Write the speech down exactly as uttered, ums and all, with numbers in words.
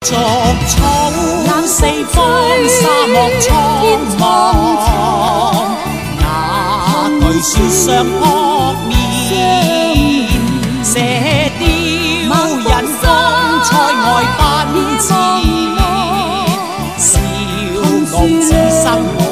逐草四方，沙漠苍茫，那句说相扑面，射雕引风塞外奔驰，笑傲此生。